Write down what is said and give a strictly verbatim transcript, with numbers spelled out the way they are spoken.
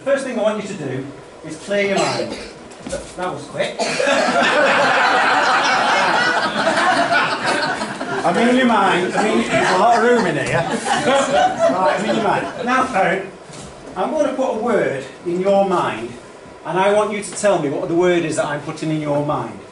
first thing I want you to do is clear your mind. That was quick. I mean your mind. I mean, there's a lot of room in here. Right, I mean your mind. Now, Farron, I'm going to put a word in your mind, and I want you to tell me what the word is that I'm putting in your mind.